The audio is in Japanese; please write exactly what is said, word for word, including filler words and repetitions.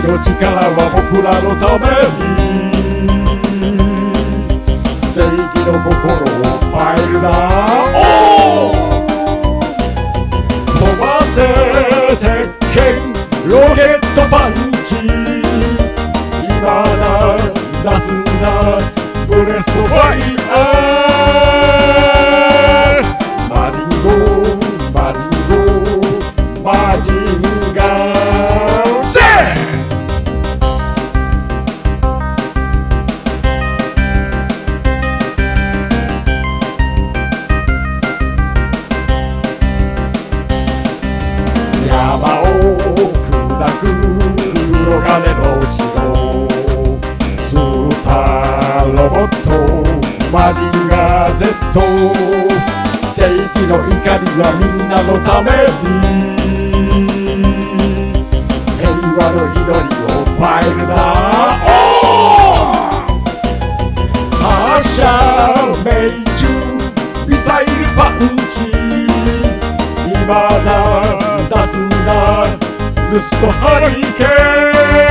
の力は僕らのために正義の心をファイルだ。飛ばせ鉄拳ロケットパンチ、今だ出すんだブレストファイヤー。マジンゴーマジンゴーマジンガー Z。 山を砕く黒金の城、スーパーロボットマジンガー Z。 正義の怒りはみんなのために平和の祈りをファイルだ。発射命中ミサイルパンチ、今だ出すんだルストハリケーン。